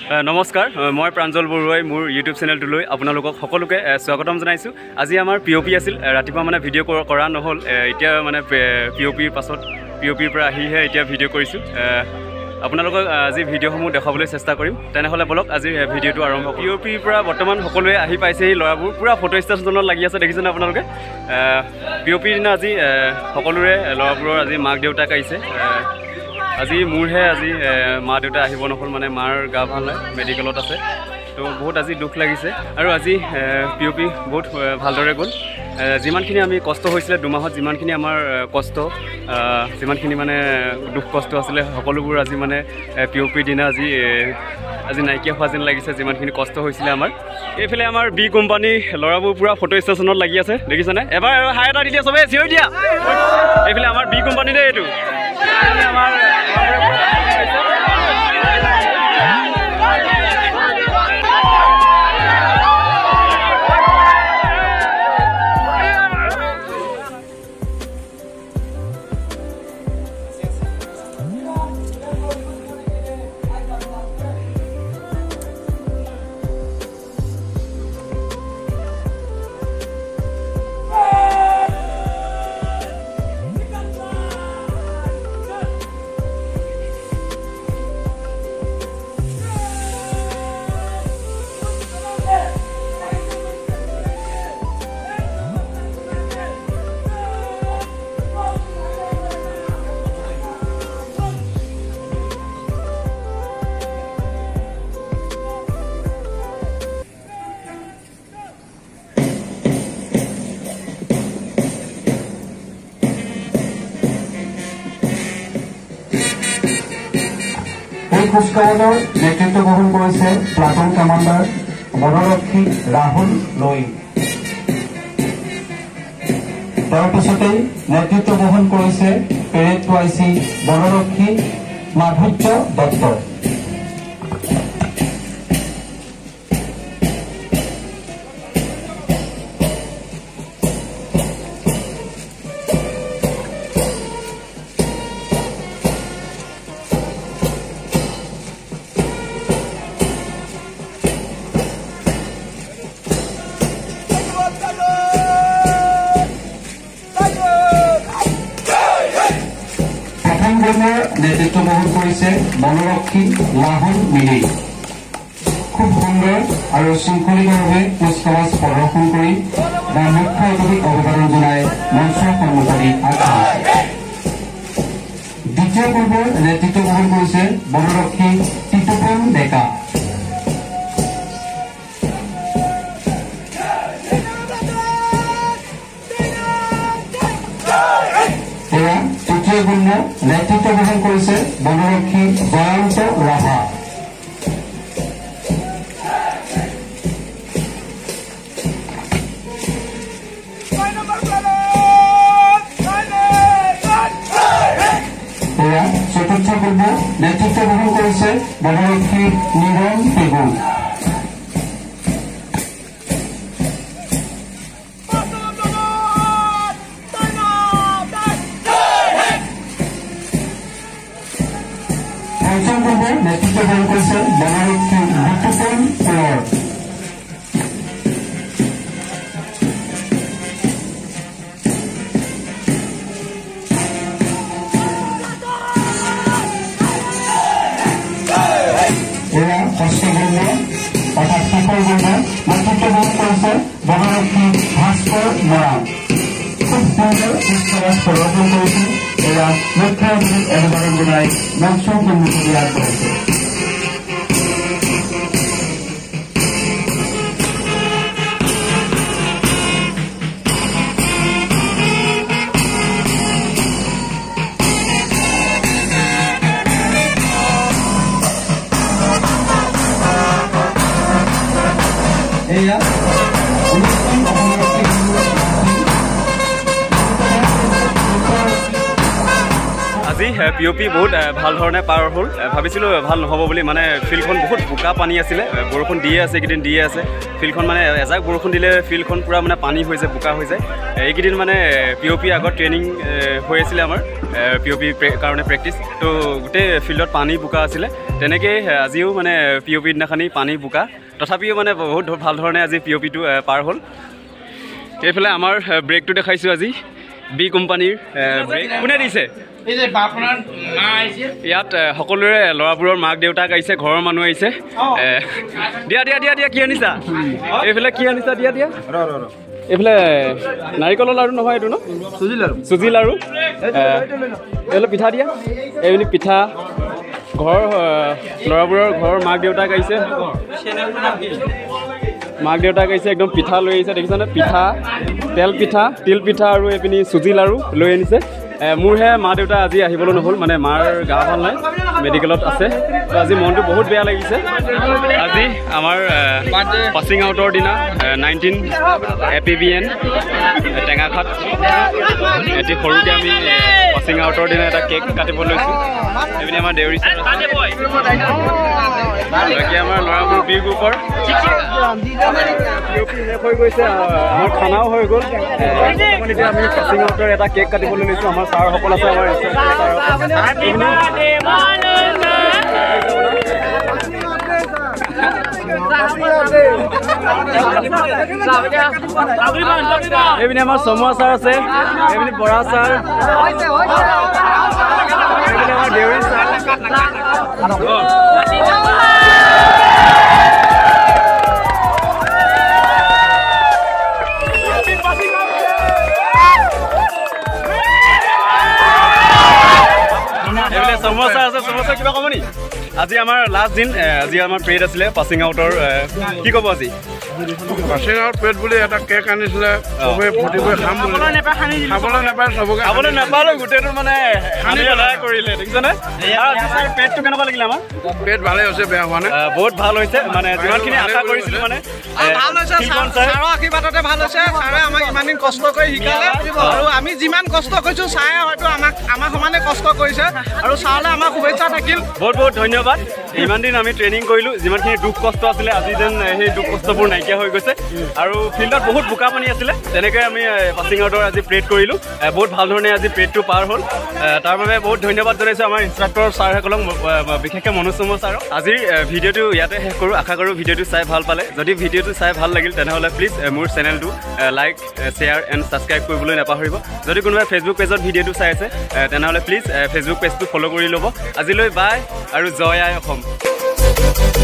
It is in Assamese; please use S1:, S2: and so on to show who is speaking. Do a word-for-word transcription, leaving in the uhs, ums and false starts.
S1: নমস্কাৰ মই প্ৰাঞ্জল বৰুৱাই মোৰ ইউটিউব চেনেলটোলৈ আপোনালোকক সকলোকে স্বাগতম জনাইছোঁ। আজি আমাৰ পি অ' পি আছিল, ৰাতিপুৱা মানে ভিডিঅ' কৰা নহ'ল, এতিয়া মানে পি অ' পিৰ পাছত পি অ' পিৰ পৰা আহিহে এতিয়া ভিডিঅ' কৰিছোঁ। আপোনালোকক আজি ভিডিঅ'সমূহ দেখাবলৈ চেষ্টা কৰিম। তেনেহ'লে বলক আজি ভিডিঅ'টো আৰম্ভ কৰোঁ। পি অ' পিৰ পৰা বৰ্তমান সকলোৱে আহি পাইছেহি, ল'ৰাবোৰ পূৰা ফটো ষ্টেচনত লাগি আছে, দেখিছেনে আপোনালোকে? পি অ' পিৰ দিনা আজি সকলোৰে ল'ৰাবোৰৰ আজি মাক দেউতাক আহিছে। আজি মোৰহে আজি মা দেউতা আহিব নহ'ল, মানে মাৰ গা ভাল নাই, মেডিকেলত আছে, তো বহুত আজি দুখ লাগিছে। আৰু আজি পি অ' পি বহুত ভালদৰে গ'ল। যিমানখিনি আমি কষ্ট হৈছিলে দুমাহত, যিমানখিনি আমাৰ কষ্ট, যিমানখিনি মানে দুখ কষ্ট আছিলে, সকলোবোৰ আজি মানে পি অ' পিৰ দিনা আজি আজি নাইকিয়া হোৱা যেন লাগিছে, যিমানখিনি কষ্ট হৈছিলে আমাৰ। এইফালে আমাৰ বি কোম্পানী ল'ৰাবোৰ পূৰা ফটো ষ্টেচনত লাগি আছে, দেখিছেনে? এবাৰ হাই এটা দি দিয়া, চবেই চিঞৰি দিয়া। এইফালে আমাৰ বি কোম্পানী দেই, এইটো আমাৰ
S2: কুচকাৱাজৰ নেতৃত্ব গ্ৰহণ কৰিছে প্লাটুন কমাণ্ডাৰ বনৰক্ষী ৰাহুল লৈ। তাৰ পিছতেই নেতৃত্ব গ্ৰহণ কৰিছে পেৰেড আই চি বনৰক্ষী মাধুৰ্য দত্ত। নেতৃত্ব গ্ৰহণ কৰিছে বনৰক্ষী ৰাহুল মিলি। খুব সুন্দৰ আৰু শৃংখলিতভাৱে কুচকাৱাজ প্ৰদৰ্শন কৰি মুখ্য অতিথিক অভিবাদন জনাই মঞ্চৰ সন্মুখলৈ আগবাঢ়িছে। দ্বিতীয় পৰ্বৰ নেতৃত্ব গ্ৰহণ কৰিছে বনৰক্ষী টিটুপন ডেকা। নেতৃত্ব গ্ৰহণ কৰিছে বনৰক্ষী জয়ন্ত ৰাভা। চতুৰ্থ পৰ্ব নেতৃত্ব গ্ৰহণ কৰিছে বনৰক্ষী নিৰণ পেগু। নেতৃত্ব গ্ৰহণ কৰিছে বনৰক্ষী বিতুপন কোঁৱৰ। এয়া ষষ্ঠ বৰ্গ অৰ্থাৎ শেষৰ বৰ্গ নেতৃত্ব গ্ৰহণ কৰিছে বনৰক্ষী ভাস্কৰ মৰাণ। খুব সুন্দৰ কুচকাৱাজ প্ৰদৰ্শন কৰিছে। এয়া মুখ্য অতিথিক অভিবাদন জনাই মঞ্চৰ সন্মুখলৈ আগবাঢ়িছে। এয়া
S1: আজি আজি পি অ' পি বহুত ভাল ধৰণে পাৰ হ'ল ভাবিছিলোঁ ভাল নহ'ব বুলি মানে ফিল্ডখন বহুত বোকা পানী আছিলে বৰষুণ দিয়ে আছে এইকেইদিন দিয়ে আছে ফিল্ডখন মানে এজাক বৰষুণ দিলে ফিল্ডখন পূৰা মানে পানী হৈ যায় বোকা হৈ যায় এইকেইদিন মানে পি অ' পি আগত ট্ৰেইনিং হৈ আছিলে আমাৰ পি অ' পিৰ কাৰণে প্ৰেক্টিচ তো গোটেই ফিল্ডত পানী বোকা আছিলে তেনেকৈ আজিও মানে পি অ' পিৰ দিনাখনি পানী বোকা তথাপিও মানে বহুত ভাল ধৰণে আজি পি অ' পিটো পাৰ হ'ল এইফালে আমাৰ ব্ৰেকটো দেখাইছোঁ আজি বি কোম্পানীৰ ব্ৰেক কোনে দিছে ইয়াত সকলোৰে ল'ৰাবোৰৰ মাক দেউতাক আহিছে ঘৰৰ মানুহ আহিছে দিয়া দিয়া দিয়া দিয়া কি আনিছা এইফালে কি আনিছা দিয়া দিয়া এইফালে নাৰিকলৰ লাড়ু নহয় এইটো ন চুজি লাড়ু চুজি লাড়ু এইফালে পিঠা দিয়া এইপিনি পিঠা ঘৰৰ ল'ৰাবোৰৰ ঘৰৰ মাক দেউতাক আহিছে মাক দেউতাক আহিছে একদম পিঠা লৈ আহিছে দেখিছেনে পিঠা তেল পিঠা তিল পিঠা আৰু এইপিনি চুজি লাড়ু লৈ আনিছে মোৰহে মা দেউতা আজি আহিবলৈ নহ'ল মানে মাৰ গা ভাল নাই মেডিকেলত আছে তো আজি মনটো বহুত বেয়া লাগিছে আজি আমাৰ পাছিং আউটৰ দিনা nineteen A P B N Tengakhat এটি সৰুকৈ আমি পাছিং আউটৰ দিনা এটা কেক কাটিব লৈছোঁ এইপিনি আমাৰ দেউৰী বাকী আমাৰ ল'ৰাবোৰ বি গ্ৰুপৰ হৈ গৈছে আমাৰ খানাও হৈ গ'ল এতিয়া আমি পাছিং আউটৰ এটা কেক কাটিবলৈ লৈছোঁ আমাৰ ছাৰসকল আছে আমাৰ এইপিনে আমাৰ চমুৱা ছাৰ আছে এইপিনে বৰা ছাৰ এইপিনে আমাৰ দেউৰী ছাৰ সমস্যা আছে সমস্যা কিবা ক'ব নি আজি আমাৰ লাষ্ট দিন আজি আমাৰ প্ৰেড আছিলে পাছিং আউটৰ কি ক'ব আজি পাছিং আউট প্ৰেড বুলি এটা কেক আনিছিলে চবে ফূৰ্তি কৰি খাম বুলি খাবলৈ নাপায় চবকে খাবলৈ নাপালোঁ গোটেইটো মানে সানি পেলাই কৰিলে দেখিছেনে পেটটো কেনেকুৱা লাগিলে আমাৰ পেট ভালে হৈছে বেয়া হোৱা নাই বহুত ভাল হৈছে মানে যিমানখিনি আশা কৰিছিলোঁ মানে ভাল হৈছে ছাৰৰ আশীৰ্বাদতে ভাল হৈছে ছাৰে আমাক ইমান দিন কষ্ট কৰি শিকালে আৰু আমি যিমান কষ্ট কৰিছোঁ ছাৰে হয়তো আমাক আমাৰ সমানে কষ্ট কৰিছে আৰু ছাৰলৈ আমাৰ শুভেচ্ছা থাকিল বহুত বহুত ধন্যবাদ ইমান দিন আমি ট্ৰেইনিং কৰিলোঁ যিমানখিনি দুখ কষ্ট আছিলে আজি যেন সেই দুখ কষ্টবোৰ নাইকিয়া হৈ গৈছে আৰু ফিল্ডত বহুত বোকা পানী আছিলে তেনেকৈ আমি পাছিং আউটৰ আজি প্ৰেড কৰিলোঁ বহুত ভাল ধৰণে আজি প্ৰেডটো পাৰ হ'ল তাৰ বাবে বহুত ধন্যবাদ জনাইছোঁ আমাৰ ইনষ্ট্ৰাক্টৰ ছাৰসকলক বিশেষকৈ মনোজ চমু ছাৰক আজিৰ ভিডিঅ'টো ইয়াতে শেষ কৰোঁ আশা কৰোঁ ভিডিঅ'টো চাই ভাল পালে যদি ভিডিঅ'টো চাই ভাল লাগিল তেনেহ'লে প্লিজ মোৰ চেনেলটো লাইক শ্বেয়াৰ এণ্ড ছাবস্ক্ৰাইব কৰিবলৈ নাপাহৰিব যদি কোনোবাই ফেচবুক পেজত ভিডিঅ'টো চাই আছে তেনেহ'লে প্লিজ ফেচবুক পেজটো ফ'ল' কৰি ল'ব আজিলৈ বাই আৰু জয় আই অসম